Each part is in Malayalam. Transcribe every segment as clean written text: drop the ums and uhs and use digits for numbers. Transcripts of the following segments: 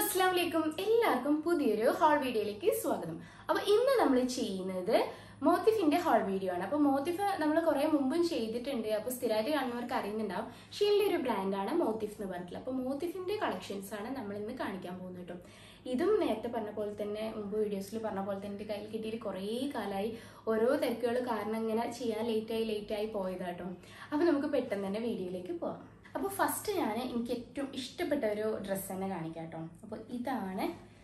Assalamualaikum. എല്ലാവർക്കും പുതിയൊരു ഹോൾ വീഡിയോയിലേക്ക് സ്വാഗതം. അപ്പോൾ ഇന്ന് നമ്മൾ ചെയ്യുന്നത് മോത്തിഫിന്റെ ഹോൾ വീഡിയോ ആണ്. അപ്പോൾ മോത്തിഫ് നമ്മൾ കുറേ മുമ്പും ചെയ്തിട്ടുണ്ട്. അപ്പോൾ സ്ഥിരമായിട്ട് കാണുന്നവർക്ക് അറിയുന്നുണ്ടാവും. ഷീലിന്റെ ഒരു ബ്രാൻഡാണ് മോത്തിഫ് എന്ന് പറഞ്ഞിട്ടുള്ളത്. അപ്പോൾ മോത്തിഫിന്റെ കളക്ഷൻസ് ആണ് നമ്മൾ ഇന്ന് കാണിക്കാൻ പോകുന്നത് കേട്ടോ. ഇതും നേരത്തെ പറഞ്ഞ പോലെ തന്നെ മുമ്പ് വീഡിയോസിൽ പറഞ്ഞ പോലെ തന്നെ എൻ്റെ കയ്യിൽ കിട്ടിയിട്ട് കുറേ കാലമായി ഓരോ തിരക്കുകൾ കാരണം ഇങ്ങനെ ചെയ്യാൻ ലേറ്റായി പോയതാട്ടോ. അപ്പോൾ നമുക്ക് പെട്ടെന്ന് തന്നെ വീഡിയോയിലേക്ക് പോകാം. അപ്പോൾ ഫസ്റ്റ് എനിക്ക് ഏറ്റവും ഇഷ്ടപ്പെട്ട ഒരു ഡ്രസ്സ് തന്നെ കാണിക്കാം കേട്ടോ. അപ്പോൾ ഇതാണ്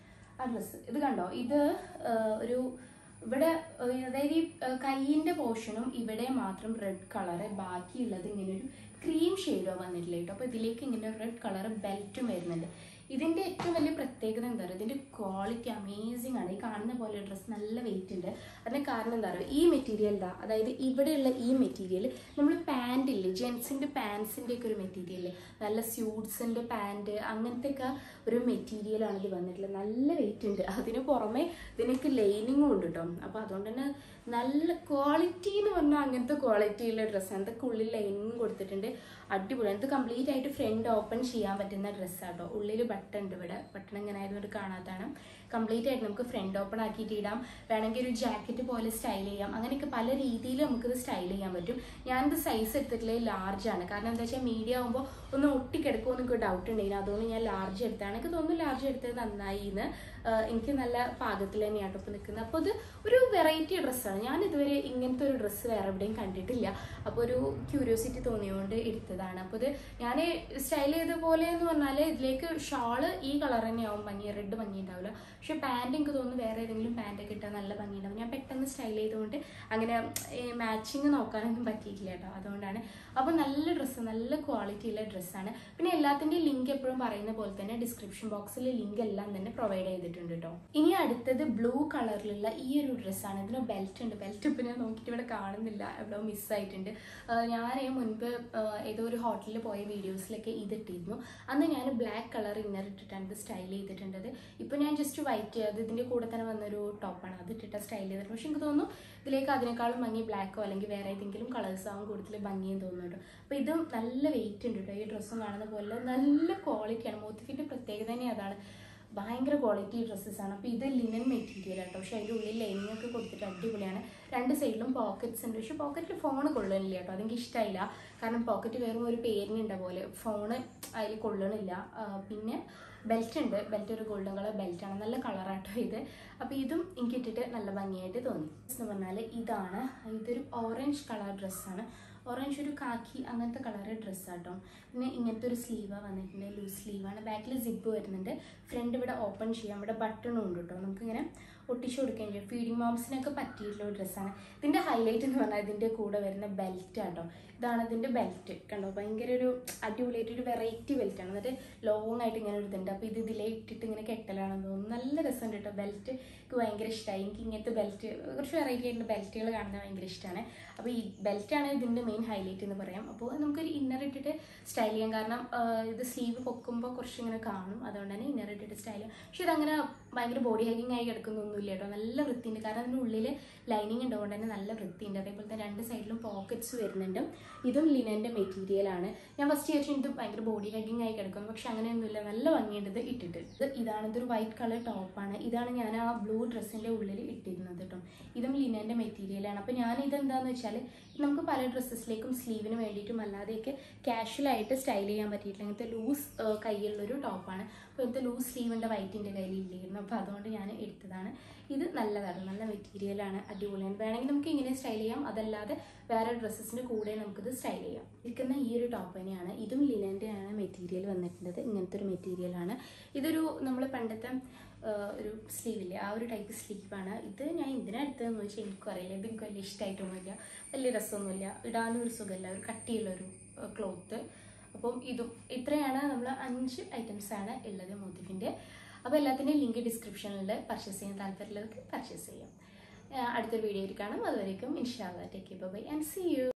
ആ ഡ്രസ്സ്. ഇത് കണ്ടോ, ഇത് ഒരു ഇവിടെ അതായത് ഈ കൈയിൻ്റെ പോർഷനും ഇവിടെ മാത്രം റെഡ് കളറ്, ബാക്കിയുള്ളത് ഇങ്ങനെ ഒരു ക്രീം ഷെയ്ഡോ വന്നിട്ടില്ല കേട്ടോ. അപ്പോൾ ഇതിലേക്ക് ഇങ്ങനെ റെഡ് കളർ ബെൽറ്റും വരുന്നുണ്ട്. ഇതിൻ്റെ ഏറ്റവും വലിയ പ്രത്യേകത എന്താ പറയുക, ഇതിൻ്റെ ക്വാളിറ്റി അമേസിങ് ആണ്. ഈ കാണുന്ന പോലെ ഡ്രസ്സ് നല്ല വെയിറ്റ് ഉണ്ട്. അതിന് കാരണം എന്താ പറയുക, ഈ മെറ്റീരിയൽ അതായത് ഇവിടെയുള്ള ഈ മെറ്റീരിയൽ നമ്മൾ പാൻറ്റില്ലേ, ജെൻസിൻ്റെ പാൻസിൻ്റെ ഒക്കെ ഒരു മെറ്റീരിയൽ, നല്ല സ്യൂട്ട്സിൻ്റെ പാൻറ്റ് അങ്ങനത്തെ ഒക്കെ ഒരു മെറ്റീരിയലാണ് ഇത് വന്നിട്ടുള്ളത്. നല്ല വെയിറ്റ് ഉണ്ട്. അതിന് പുറമെ ഇതിനൊക്കെ ലൈനിങ്ങും ഉണ്ട് കേട്ടോ. അപ്പോൾ അതുകൊണ്ട് തന്നെ നല്ല ക്വാളിറ്റി എന്ന് പറഞ്ഞാൽ അങ്ങനത്തെ ക്വാളിറ്റിയുള്ള ഡ്രസ്സാണ്. ഇതൊക്കെ ഉള്ളിൽ ലൈനിങ് കൊടുത്തിട്ടുണ്ട്. അടിപൊളിയാണ്. ഇത് കംപ്ലീറ്റ് ആയിട്ട് ഫ്രണ്ട് ഓപ്പൺ ചെയ്യാൻ പറ്റുന്ന ഡ്രസ്സാട്ടോ. ഉള്ളിൽ ബട്ടൺ ഉണ്ട്. ഇവിടെ ബട്ടൺ ഇങ്ങനെ ആയതുകൊണ്ട് കാണാത്താണ്. കംപ്ലീറ്റ് ആയിട്ട് നമുക്ക് ഫ്രണ്ട് ഓപ്പൺ ആക്കിയിട്ട് ഇടാം. വേണമെങ്കിൽ ഒരു ജാക്കറ്റ് പോലെ സ്റ്റൈൽ ചെയ്യാം. അങ്ങനെയൊക്കെ പല രീതിയിൽ നമുക്കിത് സ്റ്റൈൽ ചെയ്യാൻ പറ്റും. ഞാനിത് സൈസ് എടുത്തിട്ടുള്ളത് ലാർജ് ആണ്. കാരണം എന്താ വെച്ചാൽ മീഡിയം ആകുമ്പോൾ ഒന്ന് ഒട്ടിക്കിടക്കുമോ എന്നൊക്കെ ഡൗട്ട് ഉണ്ടായിരുന്നു. അതുകൊണ്ട് ഞാൻ ലാർജ് എടുത്താണ്. എനിക്ക് തോന്നുന്നു ലാർജ് എടുത്തത് നന്നായി എന്ന്. എനിക്ക് നല്ല പാകത്തിൽ തന്നെയാണ് ഇപ്പോൾ നിൽക്കുന്നത്. അപ്പോൾ ഇത് ഒരു വെറൈറ്റി ഡ്രസ്സാണ്. ഞാൻ ഇതുവരെ ഇങ്ങനത്തെ ഒരു ഡ്രസ്സ് വേറെ എവിടെയും കണ്ടിട്ടില്ല. അപ്പോൾ ഒരു ക്യൂരിയോസിറ്റി തോന്നിയതുകൊണ്ട് എടുത്തതാണ്. അപ്പോൾ ഇത് ഞാൻ സ്റ്റൈൽ ചെയ്ത പോലെ എന്ന് പറഞ്ഞാൽ ഇതിലേക്ക് ഷാള് ഈ കളർ തന്നെയാവും ഭംഗി, റെഡ് ഭംഗി ഉണ്ടാവില്ല. പക്ഷെ പാൻറ് എനിക്ക് തോന്നുന്നു വേറെ ഏതെങ്കിലും പാൻറ്റൊക്കെ ഇട്ടാൽ നല്ല ഭംഗി ഉണ്ടാവും. ഞാൻ പെട്ടെന്ന് സ്റ്റൈൽ ചെയ്തുകൊണ്ട് അങ്ങനെ മാച്ചിങ് നോക്കാനൊന്നും പറ്റിയിട്ടില്ല കേട്ടോ. അതുകൊണ്ടാണ്. അപ്പോൾ നല്ല ഡ്രസ്സ്, നല്ല ക്വാളിറ്റി ഉള്ള ഡ്രസ്സാണ്. പിന്നെ എല്ലാത്തിൻ്റെയും ലിങ്ക് എപ്പോഴും പറയുന്ന പോലെ തന്നെ ഡിസ്ക്രിപ്ഷൻ ബോക്സിൽ ലിങ്ക് എല്ലാം തന്നെ പ്രൊവൈഡ് ചെയ്തിട്ടുണ്ട് കേട്ടോ. ഇനി അടുത്തത് ബ്ലൂ കളറിലുള്ള ഈ ഒരു ഡ്രസ്സാണ്. ഇതിന് ബെൽറ്റ് ഉണ്ട്. ബെൽറ്റ് ഇപ്പം ഞാൻ നോക്കിയിട്ട് ഇവിടെ കാണുന്നില്ല, എവിടെ മിസ്സായിട്ടുണ്ട്. ഞാൻ മുൻപ് ഏതോ ഒരു ഹോട്ടലിൽ പോയ വീഡിയോസിലൊക്കെ ഇതിട്ടിരുന്നു. അന്ന് ഞാൻ ബ്ലാക്ക് കളർ ഇന്നർ ഇട്ടിട്ടാണ് ഇത് സ്റ്റൈൽ ചെയ്തിട്ടുണ്ടത്. ഇപ്പോൾ ഞാൻ ജസ്റ്റ് വൈറ്റ്, അത് ഇതിൻ്റെ കൂടെ തന്നെ വന്നൊരു ടോപ്പാണ്, അത് ഇട്ടിട്ട് സ്റ്റൈൽ ചെയ്തിട്ടുണ്ട്. പക്ഷെ എനിക്ക് തോന്നുന്നു ഇതിലേക്ക് അതിനേക്കാളും ഭംഗി ബ്ലാക്കോ അല്ലെങ്കിൽ വേറെ ഏതെങ്കിലും കളേഴ്സ് ആവും കൂടുതൽ ഭംഗിയെന്ന് തോന്നുന്നു കേട്ടോ. അപ്പോൾ ഇതും നല്ല വെയിറ്റ് ഉണ്ട് കേട്ടോ. ഈ ഡ്രസ്സും കാണുന്ന പോലെ നല്ല ക്വാളിറ്റിയാണ്. മോത്തിഫിൻ്റെ പ്രത്യേകത തന്നെ അതാണ്. ഭയങ്കര ക്വാളിറ്റി ഡ്രസ്സസ് ആണ്. അപ്പോൾ ഇത് ലിനൻ മെറ്റീരിയൽ ആട്ടോ. പക്ഷേ അതിൻ്റെ ഉള്ളിൽ ലൈനിങ് ഒക്കെ കൊടുത്തിട്ട് അടിപൊളിയാണ്. രണ്ട് സൈഡിലും പോക്കറ്റ്സ് ഉണ്ട്. പക്ഷേ പോക്കറ്റിൽ ഫോൺ കൊള്ളണില്ല കേട്ടോ. അതെനിക്ക് ഇഷ്ടമായില്ല. കാരണം പോക്കറ്റ് വെറും ഒരു പേരിനുണ്ട പോലെ, ഫോണ് അതിൽ കൊള്ളണില്ല. പിന്നെ ബെൽറ്റ് ഉണ്ട്. ബെൽറ്റ് ഒരു ഗോൾഡൻ കളർ ബെൽറ്റാണ്. നല്ല കളറാട്ടോ ഇത്. അപ്പോൾ ഇതും എനിക്ക് ഇട്ടിട്ട് നല്ല ഭംഗിയായിട്ട് തോന്നി. എന്ന് പറഞ്ഞാൽ ഇതൊരു ഓറഞ്ച് കളർ ഡ്രസ്സാണ്. ഓറഞ്ച് ഒരു കാക്കി അങ്ങനത്തെ കളറ് ഡ്രസ്സാട്ടോ. പിന്നെ ഇങ്ങനത്തെ ഒരു സ്ലീവാണ് വന്നിട്ടുണ്ട്. ലൂസ് സ്ലീവാണ്. ബാക്കിൽ സിപ്പ് വരുന്നുണ്ട്. ഫ്രണ്ട് ഇവിടെ ഓപ്പൺ ചെയ്യാം. ഇവിടെ ബട്ടണും ഉണ്ട് കേട്ടോ. നമുക്കിങ്ങനെ ഒട്ടിച്ചു കൊടുക്കുകയും ചെയ്യും. ഫീഡിങ് മോംസിനൊക്കെ പറ്റിയിട്ടുള്ള ഒരു ഡ്രസ്സാണ്. ഇതിൻ്റെ ഹൈലൈറ്റ് എന്ന് പറഞ്ഞാൽ ഇതിൻ്റെ കൂടെ വരുന്ന ബെൽറ്റ് ആട്ടോ. ഇതാണ് ഇതിൻ്റെ ബെൽറ്റ്. കണ്ടോ, ഭയങ്കര ഒരു അടിപൊളിയായിട്ടൊരു വെറൈറ്റി ബെൽറ്റാണ്. എന്നിട്ട് ലോങ് ആയിട്ട് ഇങ്ങനെ ഒരു ഇതുണ്ട്. അപ്പോൾ ഇതിലേ ഇട്ടിട്ട് ഇങ്ങനെ കെട്ടലാണെന്ന് തോന്നുന്നു. നല്ല രസമുണ്ട് കേട്ടോ. ബെൽറ്റ് എനിക്ക് ഭയങ്കര ഇഷ്ടമായി. എനിക്ക് ഇങ്ങനത്തെ ബെൽറ്റ്, കുറച്ച് വെറൈറ്റി ആയിട്ടുള്ള ബെൽറ്റുകൾ കാണുന്നത് ഭയങ്കര ഇഷ്ടമാണ്. അപ്പോൾ ഈ ബെൽറ്റാണ് ഇതിൻ്റെ മെയിൻ ഹൈലൈറ്റ് എന്ന് പറയാം. അപ്പോൾ നമുക്കൊരു ഇന്നർ ഇട്ടിട്ട് സ്റ്റൈൽ ചെയ്യാം. കാരണം ഇത് സ്ലീവ് പൊക്കുമ്പോൾ കുറച്ച് ഇങ്ങനെ കാണും. അതുകൊണ്ട് തന്നെ ഇന്നർ ഇട്ടിട്ട് സ്റ്റൈൽ ചെയ്യാം. പക്ഷെ ഇതങ്ങനെ ഭയങ്കര ബോഡി ഹൈഗിങ് ആയി കിടക്കുന്നൊന്നുമില്ല കേട്ടോ. നല്ല വൃത്തിയുണ്ട്. കാരണം അതിനുള്ളിൽ ലൈനിങ് ഉള്ളതുകൊണ്ട് തന്നെ നല്ല വൃത്തിയുണ്ട്. അതേപോലെ തന്നെ രണ്ട് സൈഡിലും പോക്കറ്റ്സ് വരുന്നുണ്ട്. ഇതും ലിനൻ്റെ മെറ്റീരിയലാണ്. ഞാൻ ഫസ്റ്റ് വിചാരിച്ചു ഇത് ഭയങ്കര ബോഡി ഹൈഗിങ് ആയി കിടക്കുന്നു. പക്ഷെ അങ്ങനെയൊന്നുമില്ല. നല്ല ഭംഗിയുണ്ട് ഇത് ഇട്ടിട്ട്. ഇതൊരു വൈറ്റ് കളർ ടോപ്പാണ്. ഇതാണ് ഞാൻ ആ ബ്ലൂ ഡ്രസ്സിൻ്റെ ഉള്ളിൽ ഇട്ടിരുന്നത് കേട്ടോ. ഇതും ലിനൻ്റെ മെറ്റീരിയലാണ്. അപ്പോൾ ഞാൻ ഇതെന്താണെന്ന് വെച്ചാൽ നമുക്ക് പല ഡ്രസ്സസിലേക്കും സ്ലീവിന് വേണ്ടിയിട്ടും അല്ലാതെയൊക്കെ കാഷ്വലായിട്ട് സ്റ്റൈൽ ചെയ്യാൻ പറ്റിയിട്ടില്ല. ഇങ്ങനത്തെ ലൂസ് കൈയുള്ളൊരു ടോപ്പാണ്. അപ്പോൾ ഇങ്ങനത്തെ ലൂസ് സ്ലീവിൻ്റെ വൈറ്റിൻ്റെ കയ്യിലില്ലായിരുന്നു. അപ്പോൾ അതുകൊണ്ട് ഞാൻ എടുത്തതാണ്. ഇത് നല്ലതാണ്, നല്ല മെറ്റീരിയലാണ്, അടിപൊളിയാണ്. വേണമെങ്കിൽ നമുക്ക് ഇങ്ങനെ സ്റ്റൈൽ ചെയ്യാം. അതല്ലാതെ വേറെ ഡ്രസ്സസിൻ്റെ കൂടെ നമുക്കിത് സ്റ്റൈൽ ചെയ്യാം. ഇരിക്കുന്ന ഈ ഒരു ടോപ്പ് തന്നെയാണ്. ഇതും ലിനൻ്റെ ആണ് മെറ്റീരിയൽ വന്നിട്ടുള്ളത്. ഇങ്ങനത്തെ ഒരു മെറ്റീരിയലാണ്. ഇതൊരു നമ്മൾ പണ്ടത്തെ ഒരു സ്ലീവില്ലേ, ആ ഒരു ടൈപ്പ് സ്ലീവാണ്. ഇത് ഞാൻ ഇതിനടുത്തതെന്ന് വെച്ചാൽ എനിക്കും അറിയില്ല. ഇത് എനിക്ക് വലിയ ഇഷ്ടമായിട്ടൊന്നുമില്ല, വലിയ രസമൊന്നുമില്ല. ഇടാനും ഒരു സുഖമില്ല, ഒരു കട്ടിയുള്ളൊരു ക്ലോത്ത്. അപ്പം ഇത്രയാണ് നമ്മൾ 5 ഐറ്റംസാണ് ഉള്ളത് മോത്തിഫിൻ്റെ. അപ്പോൾ എല്ലാത്തിൻ്റെയും ലിങ്ക് ഡിസ്ക്രിപ്ഷനിൽ പർച്ചേസ് ചെയ്യാൻ താല്പര്യമുള്ളവർക്ക് പർച്ചേസ് ചെയ്യാം. അടുത്തൊരു വീഡിയോയിൽ കാണാം. അതുവരേക്കും ഇൻഷാ അല്ലാഹ് take care, bye and see U.